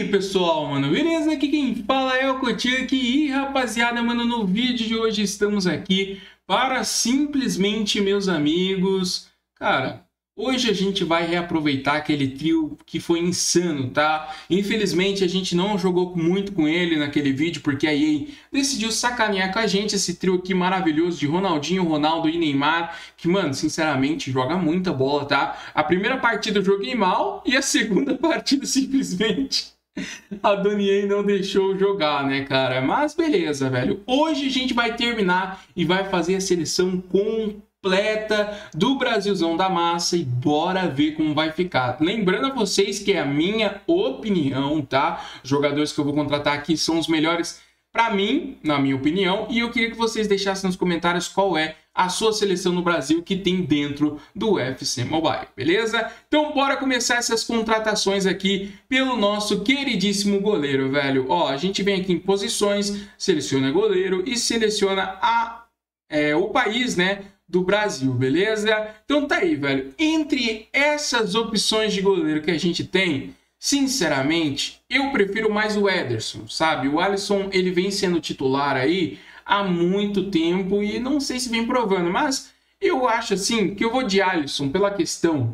pessoal, mano, beleza? Aqui quem fala é o Kotick e rapaziada, mano, no vídeo de hoje estamos aqui para simplesmente, meus amigos, cara, hoje a gente vai reaproveitar aquele trio que foi insano, tá? Infelizmente a gente não jogou muito com ele naquele vídeo porque a EA decidiu sacanear com a gente esse trio aqui maravilhoso de Ronaldinho, Ronaldo e Neymar, que, mano, sinceramente joga muita bola, tá? A primeira partida eu joguei mal e a segunda partida simplesmente a Donnie não deixou jogar, né, cara? Mas beleza, velho. Hoje a gente vai terminar e vai fazer a seleção completa do Brasilzão da massa e bora ver como vai ficar. Lembrando a vocês que é a minha opinião, tá? Os jogadores que eu vou contratar aqui são os melhores para mim, na minha opinião, e eu queria que vocês deixassem nos comentários qual é a sua seleção no Brasil que tem dentro do UFC Mobile, beleza? Então bora começar essas contratações aqui pelo nosso queridíssimo goleiro, velho. Ó, a gente vem aqui em posições, seleciona goleiro e seleciona o país, né, do Brasil, beleza? Então tá aí, velho. Entre essas opções de goleiro que a gente tem, sinceramente, eu prefiro mais o Ederson, sabe? O Alisson, ele vem sendo titular aí há muito tempo e não sei se vem provando, mas eu acho assim que eu vou de Alisson pela questão.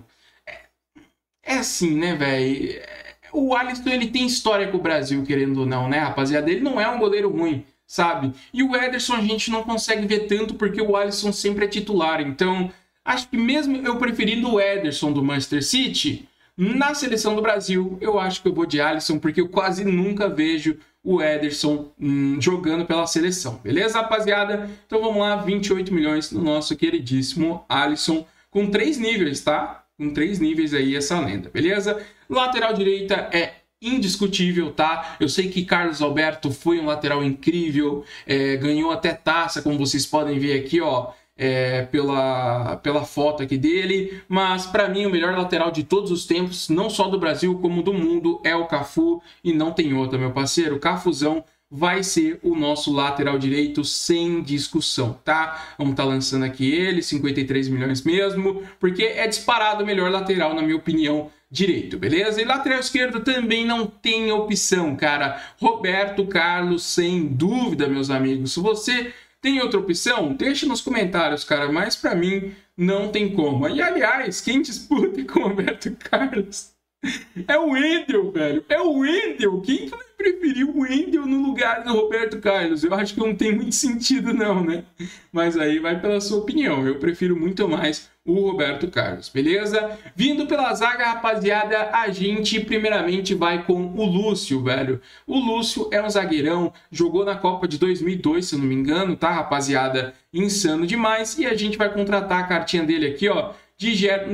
É assim, né, velho? O Alisson, ele tem história com o Brasil, querendo ou não, né, rapaziada? Ele não é um goleiro ruim, sabe? E o Ederson a gente não consegue ver tanto porque o Alisson sempre é titular. Então, acho que mesmo eu preferindo o Ederson do Manchester City, na seleção do Brasil, eu acho que eu vou de Alisson, porque eu quase nunca vejo o Ederson jogando pela seleção. Beleza, rapaziada? Então vamos lá, 28 milhões no nosso queridíssimo Alisson, com 3 níveis, tá? Com 3 níveis aí essa lenda, beleza? Lateral direita é indiscutível, tá? Eu sei que Carlos Alberto foi um lateral incrível, ganhou até taça, como vocês podem ver aqui, ó. Pela foto aqui dele, mas para mim o melhor lateral de todos os tempos, não só do Brasil como do mundo, é o Cafu e não tem outra, meu parceiro. O Cafuzão vai ser o nosso lateral direito sem discussão, tá? Vamos estar lançando aqui ele, 53 milhões mesmo, porque é disparado o melhor lateral, na minha opinião, direito, beleza? E lateral esquerdo também não tem opção, cara. Roberto Carlos, sem dúvida, meus amigos. Se você tem outra opção? Deixa nos comentários, cara, mas pra mim não tem como. E aliás, quem disputa com o Roberto Carlos é o Wendel, velho. É o Wendel. Quem vai preferir o Wendel no lugar do Roberto Carlos? Eu acho que não tem muito sentido não, né? Mas aí vai pela sua opinião. Eu prefiro muito mais o Roberto Carlos, beleza? Vindo pela zaga, rapaziada, a gente primeiramente vai com o Lúcio, velho. O Lúcio é um zagueirão, jogou na Copa de 2002, se eu não me engano, tá, rapaziada? Insano demais. E a gente vai contratar a cartinha dele aqui, ó, de GER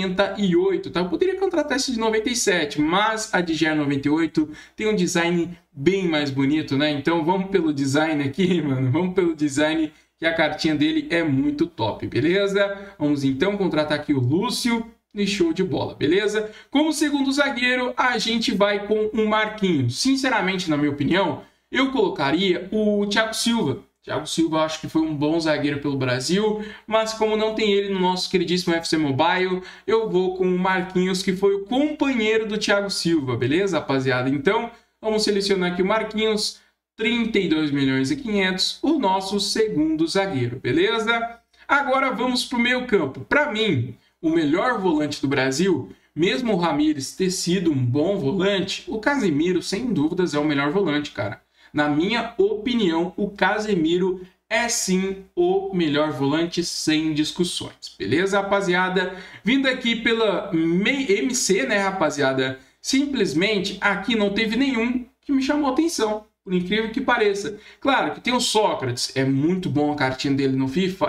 98, tá? Eu poderia contratar esse de 97, mas a de GER 98 tem um design bem mais bonito, né? Então vamos pelo design aqui, mano. Vamos pelo design, que a cartinha dele é muito top, beleza? Vamos então contratar aqui o Lúcio e show de bola, beleza? Como segundo zagueiro, a gente vai com o Marquinhos. Sinceramente, na minha opinião, eu colocaria o Thiago Silva. Thiago Silva, acho que foi um bom zagueiro pelo Brasil, mas como não tem ele no nosso queridíssimo UFC Mobile, eu vou com o Marquinhos, que foi o companheiro do Thiago Silva, beleza, rapaziada? Então, vamos selecionar aqui o Marquinhos, 32 milhões e 500, o nosso segundo zagueiro, beleza? Agora vamos para o meio campo. Para mim, o melhor volante do Brasil, mesmo o Ramires ter sido um bom volante, o Casemiro, sem dúvidas, é o melhor volante, cara. Na minha opinião, o Casemiro é sim o melhor volante sem discussões. Beleza, rapaziada? Vindo aqui pela MC, né, rapaziada? Simplesmente aqui não teve nenhum que me chamou atenção, por incrível que pareça. Claro que tem o Sócrates, é muito bom a cartinha dele no FIFA,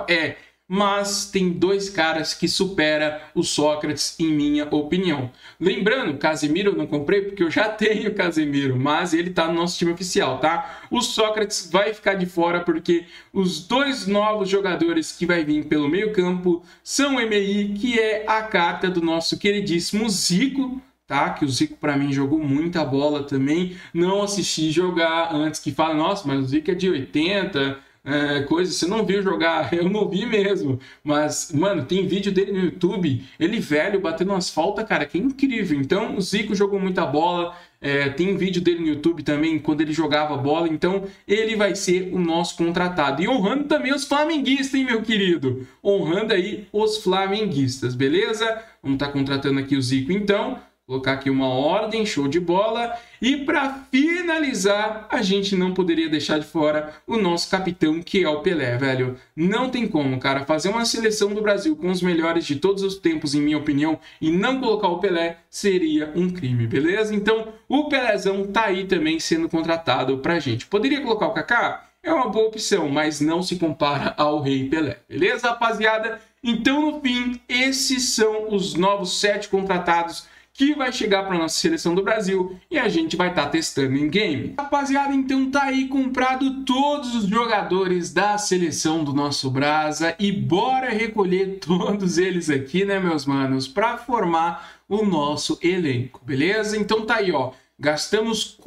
mas tem 2 caras que supera o Sócrates, em minha opinião. Lembrando, Casemiro eu não comprei porque eu já tenho Casemiro, mas ele tá no nosso time oficial, tá? O Sócrates vai ficar de fora porque os 2 novos jogadores que vai vir pelo meio campo são o MI, que é a carta do nosso queridíssimo Zico, tá? Que o Zico para mim jogou muita bola também. Não assisti jogar antes que fala, nossa, mas o Zico é de 80... coisa, você não viu jogar, eu não vi mesmo, mas, mano, tem vídeo dele no YouTube, ele velho, batendo umas faltas, cara, que é incrível. Então, o Zico jogou muita bola, tem vídeo dele no YouTube também, quando ele jogava bola, então ele vai ser o nosso contratado. E honrando também os flamenguistas, hein, meu querido? Honrando aí os flamenguistas, beleza? Vamos estar contratando aqui o Zico, então. Colocar aqui uma ordem, show de bola. E para finalizar, a gente não poderia deixar de fora o nosso capitão, que é o Pelé, velho. Não tem como, cara, fazer uma seleção do Brasil com os melhores de todos os tempos, em minha opinião, e não colocar o Pelé seria um crime, beleza? Então, o Pelézão tá aí também sendo contratado pra gente. Poderia colocar o Kaká? É uma boa opção, mas não se compara ao Rei Pelé, beleza, rapaziada? Então, no fim, esses são os novos 7 contratados que vai chegar para nossa seleção do Brasil e a gente vai estar testando em game. Rapaziada, então tá aí comprado todos os jogadores da seleção do nosso Brasa e bora recolher todos eles aqui, né, meus manos, para formar o nosso elenco, beleza? Então tá aí, ó, gastamos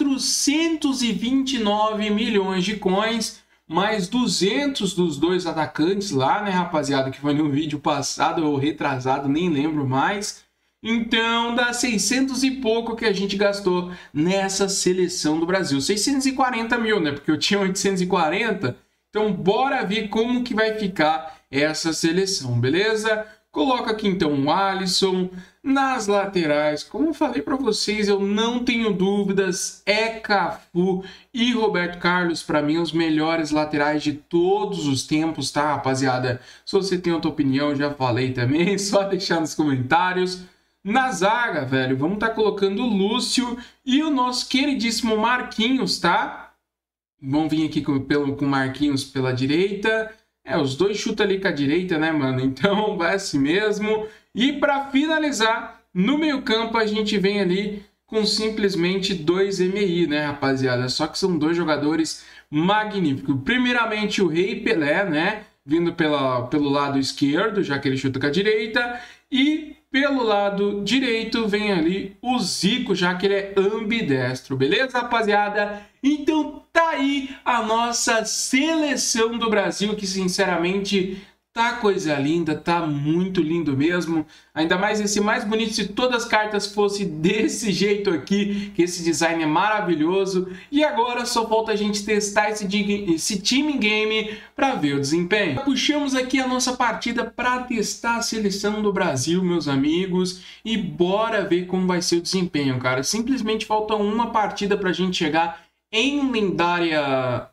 429 milhões de coins, mais 200 dos 2 atacantes lá, né, rapaziada, que foi no vídeo passado ou retrasado, nem lembro mais. Então, dá 600 e pouco que a gente gastou nessa seleção do Brasil. 640 mil, né? Porque eu tinha 840. Então, bora ver como que vai ficar essa seleção, beleza? Coloca aqui, então, o Alisson nas laterais. Como eu falei para vocês, eu não tenho dúvidas. É Cafu e Roberto Carlos, para mim, os melhores laterais de todos os tempos, tá, rapaziada? Se você tem outra opinião, já falei também. Só deixar nos comentários. Na zaga, velho, vamos estar colocando o Lúcio e o nosso queridíssimo Marquinhos, tá? Vamos vir aqui com o Marquinhos pela direita. Os dois chutam ali com a direita, né, mano? Então vai assim mesmo. E para finalizar, no meio-campo a gente vem ali com simplesmente 2 MI, né, rapaziada? Só que são 2 jogadores magníficos. Primeiramente o Rei Pelé, né? Vindo pelo lado esquerdo, já que ele chuta com a direita. E pelo lado direito vem ali o Zico, já que ele é ambidestro, beleza, rapaziada? Então tá aí a nossa seleção do Brasil, que sinceramente tá coisa linda, tá muito lindo mesmo. Ainda mais esse mais bonito, se todas as cartas fossem desse jeito aqui, que esse design é maravilhoso. E agora só falta a gente testar esse time em game para ver o desempenho. Puxamos aqui a nossa partida para testar a seleção do Brasil, meus amigos. E bora ver como vai ser o desempenho, cara. Simplesmente falta uma partida para a gente chegar em lendária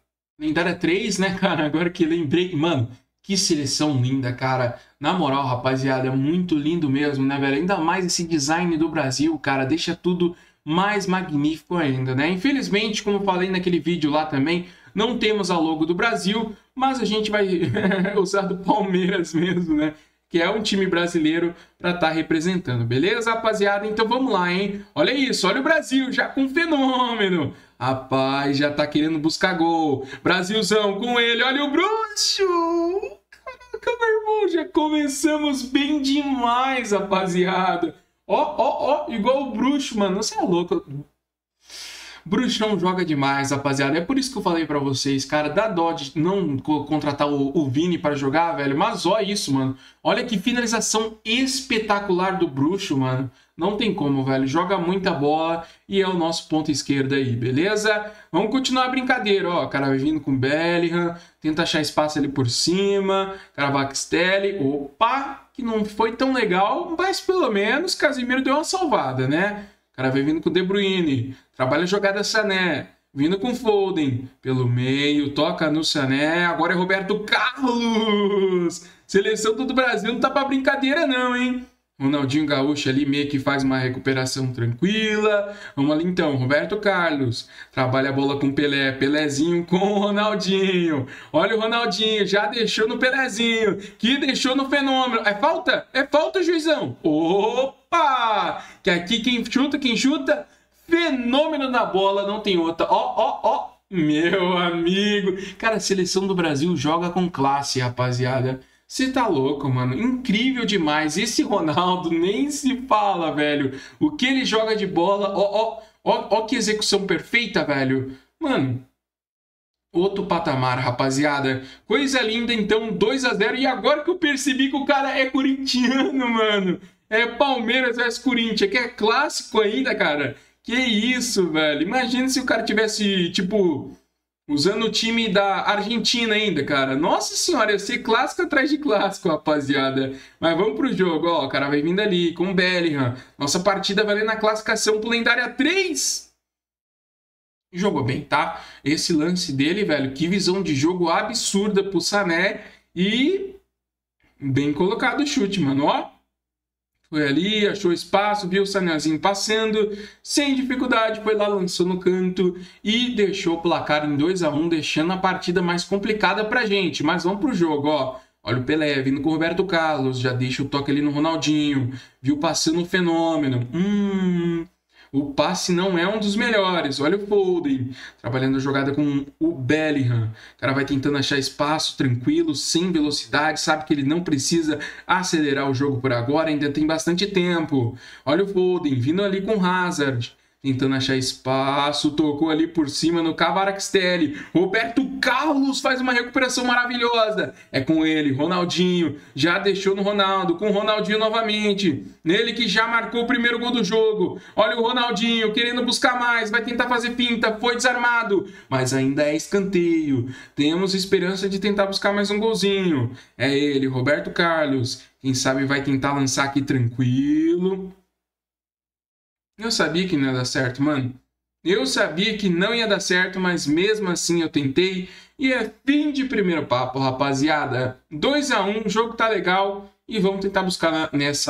3, né, cara? Agora que lembrei, mano. Que seleção linda, cara. Na moral, rapaziada, é muito lindo mesmo, né, velho? Ainda mais esse design do Brasil, cara, deixa tudo mais magnífico ainda, né? Infelizmente, como eu falei naquele vídeo lá também, não temos a logo do Brasil, mas a gente vai usar do Palmeiras mesmo, né? Que é um time brasileiro para estar representando, beleza, rapaziada? Então vamos lá, hein? Olha isso, olha o Brasil já com fenômeno. Rapaz, já tá querendo buscar gol. Brasilzão com ele, olha o Bruxo! Caraca, meu irmão, já começamos bem demais, rapaziada. Ó, igual o Bruxo, mano. Você é louco. Bruxão joga demais, rapaziada. É por isso que eu falei pra vocês, cara. Dá dó de não contratar o Vini pra jogar, velho. Mas ó isso, mano. Olha que finalização espetacular do Bruxo, mano. Não tem como, velho. Joga muita bola e é o nosso ponto esquerdo aí, beleza? Vamos continuar a brincadeira, ó. O cara vai vindo com Bellingham. Tenta achar espaço ali por cima. Caravaxtelli. Opa, que não foi tão legal. Mas pelo menos Casemiro deu uma salvada, né? O cara vai vindo com De Bruyne. Trabalha a jogada Sané. Vindo com Foden. Pelo meio. Toca no Sané. Agora é Roberto Carlos. Seleção do Brasil não tá pra brincadeira não, hein? Ronaldinho Gaúcho ali meio que faz uma recuperação tranquila. Vamos ali então, Roberto Carlos. Trabalha a bola com Pelé. Pelézinho com o Ronaldinho. Olha o Ronaldinho, já deixou no Pelézinho. Que deixou no Fenômeno. É falta? É falta, juizão. Opa! Que aqui quem chuta, Fenômeno na bola, não tem outra. Ó. Meu amigo. Cara, a seleção do Brasil joga com classe, rapaziada. Você tá louco, mano. Incrível demais. Esse Ronaldo nem se fala, velho. O que ele joga de bola. Ó que execução perfeita, velho. Mano, Outro patamar, rapaziada. Coisa linda, então, 2-0. E agora que eu percebi que o cara é corintiano, mano. É Palmeiras vs Corinthians, que é clássico ainda, cara. Que isso, velho. Imagina se o cara tivesse, tipo, usando o time da Argentina ainda, cara. Nossa senhora, ia ser clássico atrás de clássico, rapaziada. Mas vamos pro jogo, ó. O cara vai vindo ali com o Bellingham. Nossa partida valendo a classificação pro Lendária 3. Jogou bem, tá? Esse lance dele, velho, que visão de jogo absurda pro Sané. E bem colocado o chute, mano, ó. Foi ali, achou espaço, viu o Sanézinho passando, sem dificuldade, foi lá, lançou no canto e deixou o placar em 2-1, deixando a partida mais complicada pra gente. Mas vamos pro jogo, ó. Olha o Pelé vindo com o Roberto Carlos, já deixa o toque ali no Ronaldinho, viu passando o Fenômeno. O passe não é um dos melhores. Olha o Foden trabalhando a jogada com o Bellingham. O cara vai tentando achar espaço tranquilo, sem velocidade. Sabe que ele não precisa acelerar o jogo por agora. Ainda tem bastante tempo. Olha o Foden vindo ali com o Hazard. Tentando achar espaço, tocou ali por cima no Kvaratskhelia. Roberto Carlos faz uma recuperação maravilhosa. É com ele, Ronaldinho. Já deixou no Ronaldo, com o Ronaldinho novamente. Nele que já marcou o primeiro gol do jogo. Olha o Ronaldinho querendo buscar mais, vai tentar fazer finta, foi desarmado. Mas ainda é escanteio. Temos esperança de tentar buscar mais um golzinho. É ele, Roberto Carlos. Quem sabe vai tentar lançar aqui tranquilo. Eu sabia que não ia dar certo, mano. Eu sabia que não ia dar certo, mas mesmo assim eu tentei. E é fim de primeiro papo, rapaziada. 2-1, o jogo tá legal. E vamos tentar buscar nesse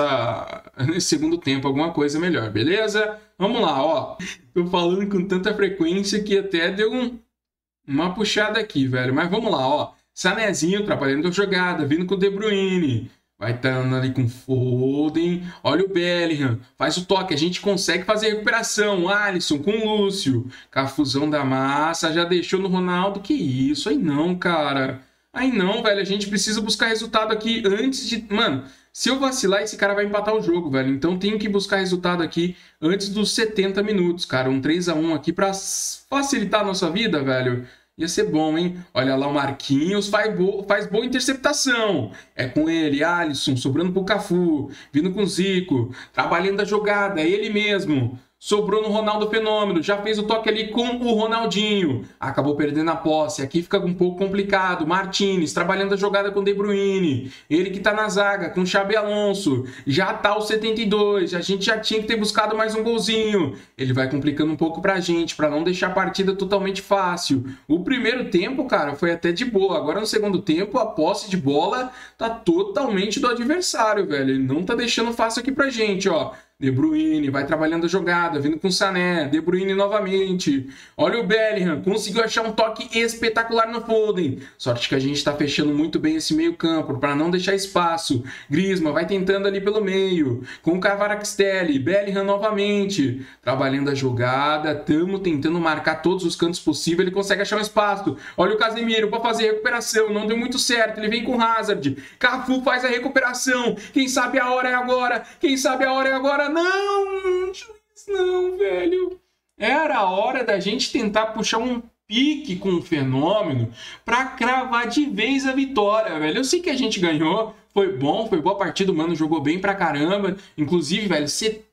segundo tempo alguma coisa melhor, beleza? Vamos lá, ó. Tô falando com tanta frequência que até deu uma puxada aqui, velho. Mas vamos lá, ó. Sanézinho trabalhando a jogada, vindo com o De Bruyne. Vai estando ali com Foden. Olha o Bellingham. Faz o toque. A gente consegue fazer a recuperação. Alisson com o Lúcio. Cafuzão da massa. Já deixou no Ronaldo. Que isso? Aí não, cara. Aí não, velho. A gente precisa buscar resultado aqui antes de... Mano, se eu vacilar, esse cara vai empatar o jogo, velho. Então tenho que buscar resultado aqui antes dos 70 minutos, cara. Um 3-1 aqui pra facilitar a nossa vida, velho. Ia ser bom, hein? Olha lá o Marquinhos, faz boa interceptação. É com ele, Alisson, sobrando pro Cafu. Vindo com o Zico, trabalhando a jogada, é ele mesmo. Sobrou no Ronaldo Fenômeno, já fez o toque ali com o Ronaldinho. Acabou perdendo a posse, aqui fica um pouco complicado. Martínez, trabalhando a jogada com De Bruyne. Ele que tá na zaga, com o Xabi Alonso. Já tá o 72, a gente já tinha que ter buscado mais um golzinho. Ele vai complicando um pouco pra gente, pra não deixar a partida totalmente fácil. O primeiro tempo, cara, foi até de boa. Agora no segundo tempo, a posse de bola tá totalmente do adversário, velho. Ele não tá deixando fácil aqui pra gente, ó. De Bruyne vai trabalhando a jogada, vindo com o Sané, De Bruyne novamente. Olha o Bellingham, conseguiu achar um toque espetacular no Foden. Sorte que a gente está fechando muito bem esse meio campo, para não deixar espaço. Griezmann vai tentando ali pelo meio, com o Kvaratskhelia, Bellingham novamente. Trabalhando a jogada, estamos tentando marcar todos os cantos possíveis, ele consegue achar um espaço. Olha o Casemiro para fazer a recuperação, não deu muito certo, ele vem com o Hazard. Cafu faz a recuperação, quem sabe a hora é agora, quem sabe a hora é agora. Não, não, velho. Era a hora da gente tentar puxar um pique com o Fenômeno para cravar de vez a vitória, velho. Eu sei que a gente ganhou, foi bom, foi boa partida, o mano jogou bem pra caramba. Inclusive, velho,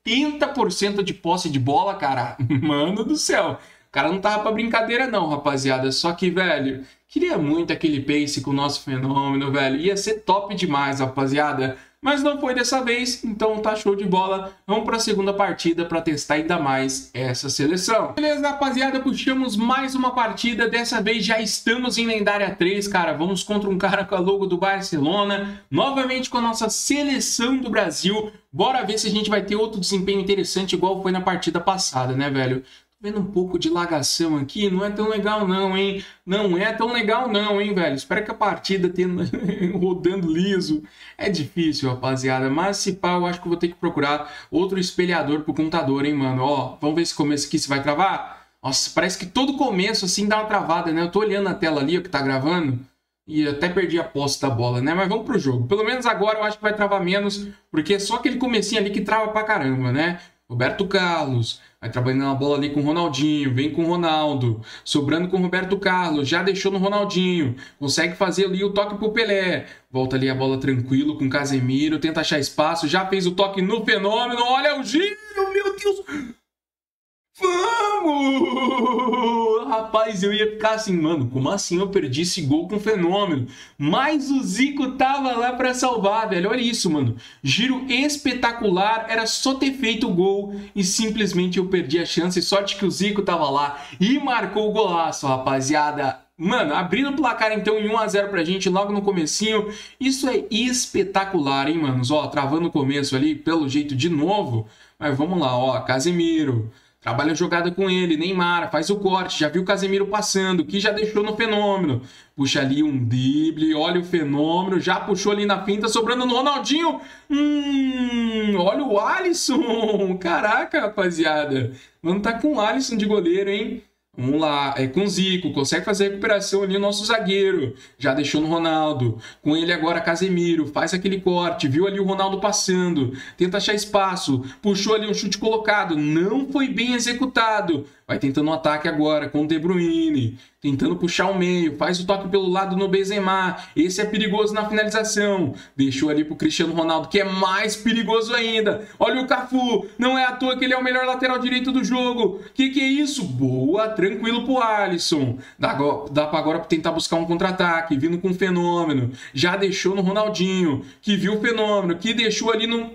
70% de posse de bola, cara. Mano do céu. O cara não tava pra brincadeira não, rapaziada. Só que, velho, queria muito aquele pace com o nosso Fenômeno, velho. Ia ser top demais, rapaziada. Mas não foi dessa vez, então tá show de bola. Vamos para a segunda partida para testar ainda mais essa seleção. Beleza, rapaziada, puxamos mais uma partida. Dessa vez já estamos em Lendária 3, cara. Vamos contra um cara com a logo do Barcelona. Novamente com a nossa seleção do Brasil. Bora ver se a gente vai ter outro desempenho interessante igual foi na partida passada, né, velho? Vendo um pouco de lagação aqui, não é tão legal não, hein? Não é tão legal não, hein, velho? Espero que a partida tenha rodando liso. É difícil, rapaziada, mas se pá, eu acho que eu vou ter que procurar outro espelhador pro computador, hein, mano? Ó, vamos ver esse começo aqui se vai travar. Nossa, parece que todo começo, assim, dá uma travada, né? Eu tô olhando a tela ali, ó, que tá gravando, e até perdi a posse da bola, né? Mas vamos pro jogo. Pelo menos agora eu acho que vai travar menos, porque é só aquele comecinho ali que trava pra caramba, né? Roberto Carlos, Vai trabalhando a bola ali com o Ronaldinho, vem com o Ronaldo, sobrando com o Roberto Carlos, já deixou no Ronaldinho, consegue fazer ali o toque pro Pelé, volta ali a bola tranquilo com o Casemiro, tenta achar espaço, já fez o toque no Fenômeno, olha o giro, meu Deus! Vamos! Rapaz, eu ia ficar assim, mano, como assim eu perdi esse gol com o Fenômeno? Mas o Zico tava lá pra salvar, velho. Olha isso, mano. Giro espetacular, era só ter feito o gol e simplesmente eu perdi a chance. Sorte que o Zico tava lá e marcou o golaço, rapaziada. Mano, abrindo o placar então em 1 a 0 pra gente logo no comecinho. Isso é espetacular, hein, manos? Ó, travando o começo ali, pelo jeito de novo. Mas vamos lá, ó, Casemiro. Trabalha a jogada com ele, Neymar, faz o corte, já viu o Casemiro passando, que já deixou no Fenômeno. Puxa ali um drible, olha o Fenômeno, já puxou ali na finta, sobrando no Ronaldinho. Olha o Alisson, caraca, rapaziada. Mano, tá com o Alisson de goleiro, hein? Vamos lá, é com o Zico, consegue fazer a recuperação ali o nosso zagueiro, já deixou no Ronaldo, com ele agora Casemiro, faz aquele corte, viu ali o Ronaldo passando, tenta achar espaço, puxou ali um chute colocado, não foi bem executado, vai tentando um ataque agora com o De Bruyne, tentando puxar o meio, faz o toque pelo lado no Benzema, esse é perigoso na finalização, deixou ali pro Cristiano Ronaldo, que é mais perigoso ainda, olha o Cafu, não é à toa que ele é o melhor lateral direito do jogo, que é isso? Boa, tranquilo pro Alisson, dá pra agora tentar buscar um contra-ataque, vindo com o Fenômeno, já deixou no Ronaldinho, que viu o Fenômeno, que deixou ali no...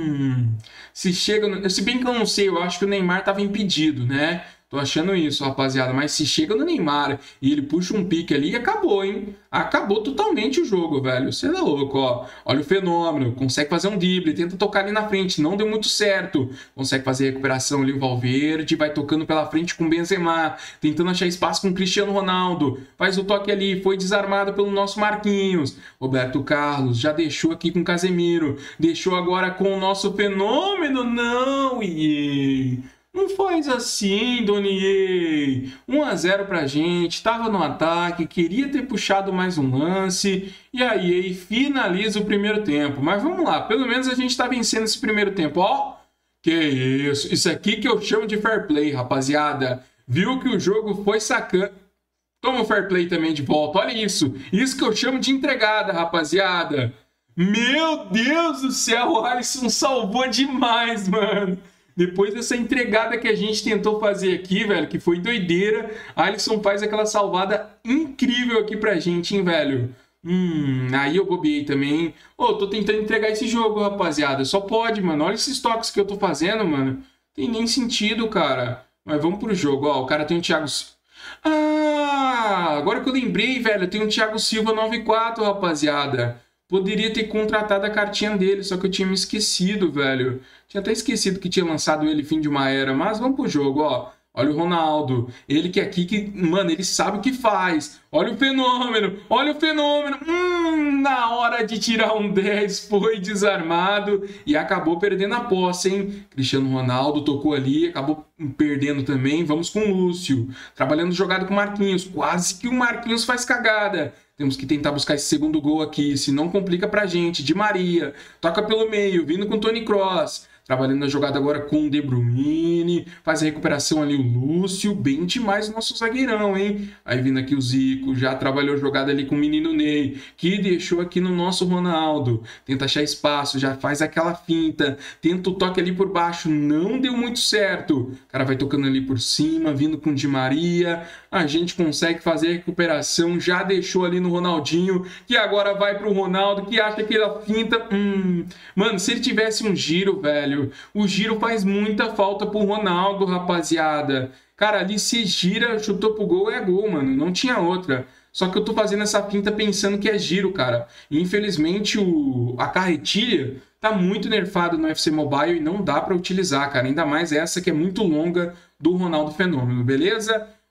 Se bem que eu não sei, eu acho que o Neymar tava impedido, né? Tô achando isso, rapaziada. Mas se chega no Neymar e ele puxa um pique ali, acabou, hein? Acabou totalmente o jogo, velho. Você é louco, ó. Olha o Fenômeno. Consegue fazer um drible. Tenta tocar ali na frente. Não deu muito certo. Consegue fazer a recuperação ali o Valverde. Vai tocando pela frente com o Benzema. Tentando achar espaço com o Cristiano Ronaldo. Faz o toque ali. Foi desarmado pelo nosso Marquinhos. Roberto Carlos já deixou aqui com o Casemiro. Deixou agora com o nosso Fenômeno. Não, não faz assim, Donier. 1 a 0 pra gente, tava no ataque, queria ter puxado mais um lance, e aí finaliza o primeiro tempo. Mas vamos lá, pelo menos a gente tá vencendo esse primeiro tempo. Ó, que isso aqui que eu chamo de fair play, rapaziada. Viu que o jogo foi sacana. Toma o fair play também de volta, olha isso. Isso que eu chamo de entregada, rapaziada. Meu Deus do céu, o Alisson salvou demais, mano. Depois dessa entregada que a gente tentou fazer aqui, velho, que foi doideira, Alisson faz aquela salvada incrível aqui pra gente, hein, velho? Aí eu bobeei também. Tô tentando entregar esse jogo, rapaziada. Só pode, mano. Olha esses toques que eu tô fazendo, mano. Tem nem sentido, cara. Mas vamos pro jogo, ó. O cara tem um Thiago... agora que eu lembrei, velho, tem um Thiago Silva 94, rapaziada. Poderia ter contratado a cartinha dele, só que eu tinha me esquecido, velho. Tinha até esquecido que tinha lançado ele Fim de uma Era, mas vamos pro jogo, ó. Olha o Ronaldo, ele que aqui, mano, ele sabe o que faz. Olha o Fenômeno, olha o Fenômeno. Na hora de tirar um 10 foi desarmado e acabou perdendo a posse, hein? Cristiano Ronaldo tocou ali, acabou perdendo também. Vamos com o Lúcio, trabalhando jogada com o Marquinhos. Quase que o Marquinhos faz cagada. Temos que tentar buscar esse segundo gol aqui, senão complica pra gente. Di Maria, toca pelo meio, vindo com o Toni Kroos. Trabalhando na jogada agora com o De Bruyne. Faz a recuperação ali o Lúcio. Bem demais o nosso zagueirão, hein? Aí vindo aqui o Zico. Já trabalhou a jogada ali com o menino Ney. Que deixou aqui no nosso Ronaldo. Tenta achar espaço. Já faz aquela finta. Tenta o toque ali por baixo. Não deu muito certo. O cara vai tocando ali por cima. Vindo com o Di Maria. A gente consegue fazer a recuperação. Já deixou ali no Ronaldinho. Que agora vai pro Ronaldo. Que acha que ele finta. Mano, se ele tivesse um giro, velho. O giro faz muita falta pro Ronaldo, rapaziada. Cara, ali se gira, chutou pro gol, é gol, mano. Não tinha outra. Só que eu tô fazendo essa finta pensando que é giro, cara. E, infelizmente, a carretilha tá muito nerfada no FC Mobile e não dá pra utilizar, cara. Ainda mais essa que é muito longa do Ronaldo Fenômeno, beleza?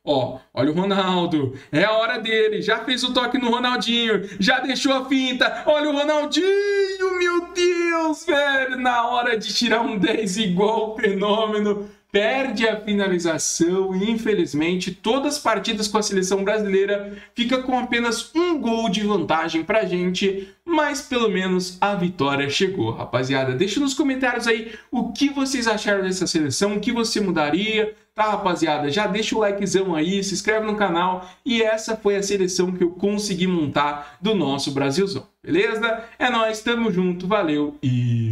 Ó, olha o Ronaldo, é a hora dele, já fez o toque no Ronaldinho, já deixou a finta, olha o Ronaldinho, meu Deus, velho, na hora de tirar um 10 igual o Fenômeno, perde a finalização e infelizmente todas as partidas com a seleção brasileira fica com apenas um gol de vantagem pra gente, mas pelo menos a vitória chegou, rapaziada. Deixa nos comentários aí o que vocês acharam dessa seleção, o que você mudaria, tá, rapaziada? Já deixa o likezão aí, se inscreve no canal e essa foi a seleção que eu consegui montar do nosso Brasilzão, beleza? É nóis, tamo junto, valeu e